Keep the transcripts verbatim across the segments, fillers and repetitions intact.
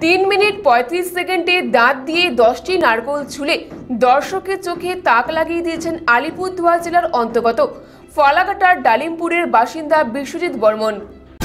তিন মিনিট পঁয়ত্রিশ সেকেন্ডে দাঁত দিয়ে দশটি নারকোল ছুলে দর্শকের চোখে তাক লাগিয়ে দিয়েছেন আলিপুরদুয়ার জেলার অন্তর্গত ফলাকাটার ডালিমপুরের বাসিন্দা বিশ্বজিৎ বর্মন।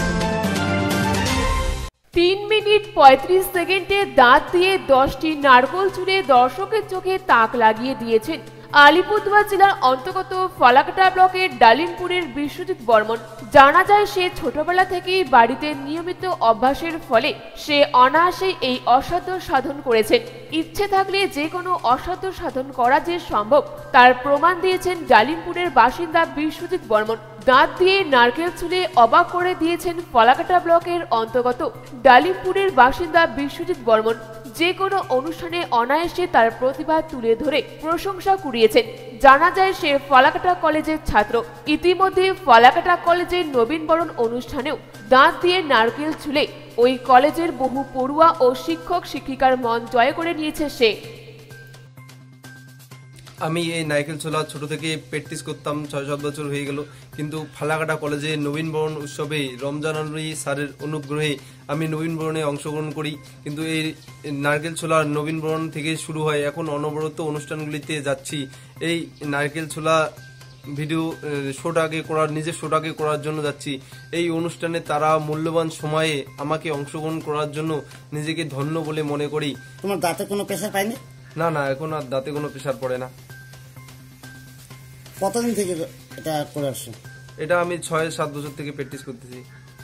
তিন মিনিট পঁয়ত্রিশ সেকেন্ডে দাঁত দিয়ে দশটি নারকোল ছুলে দর্শকের চোখে তাক লাগিয়ে দিয়েছেন আলিপুরদুয়ার জেলার অন্তর্গত ফলাকাটা ব্লকের ডালিমপুরের বিশ্বজিৎ বর্মন। জানা যায় সে ছোটবেলা থেকেই বাড়িতে নিয়মিত অভ্যাসের ফলে সে অনায়াসেই এই অসাধ্য সাধন করেছেন। ইচ্ছে থাকলে যে কোনো অসাধ্য সাধন করা যে সম্ভব তার প্রমাণ দিয়েছেন ডালিমপুরের বাসিন্দা বিশ্বজিৎ বর্মন। দাঁত দিয়ে নারকেল ছুলে অবাক করে দিয়েছেন ফলাকাটা ব্লকের অন্তর্গত ডালিমপুরের বাসিন্দা বিশ্বজিৎ বর্মন। যে কোনো অনুষ্ঠানে অনায়াসে তার প্রতিভা তুলে ধরে প্রশংসা কুড়িয়েছেন। জানা যায় সে ফলাকাটা কলেজের ছাত্র। ইতিমধ্যে ফলাকাটা কলেজের নবীনবরণ অনুষ্ঠানেও দাঁত দিয়ে নারকেল ছুলে ওই কলেজের বহু পড়ুয়া ও শিক্ষক শিক্ষিকার মন জয় করে নিয়েছে সে। আমি এই নারকেল ছোলা ছোট থেকে প্র্যাকটিস করতাম, ছয় সাত বছর হয়ে গেল। কিন্তু ফালাকাটা কলেজে নবীনবরণ উৎসবে রমজান আলী স্যারের অনুগ্রহে আমি নবীনবরণে অংশগ্রহণ করি। কিন্তু এই নারকেল ছোলা নবীনবরণ থেকে শুরু হয়, এখন অনবরত অনুষ্ঠানগুলিতে যাচ্ছি। এই নারকেল ছোলা ভিডিও শোটাকে করার নিজের শোটাকে করার জন্য যাচ্ছি। এই অনুষ্ঠানে তারা মূল্যবান সময়ে আমাকে অংশগ্রহণ করার জন্য নিজেকে ধন্য বলে মনে করি। তোমার দাঁতে কোনো প্রেসার পাইনি? না না, এখন আর দাঁতে কোনো প্রেসার পড়ে না। কতদিন থেকে এটা করে আসছো? এটা আমি ছয় সাত বছর থেকে প্র্যাকটিস করতেছি।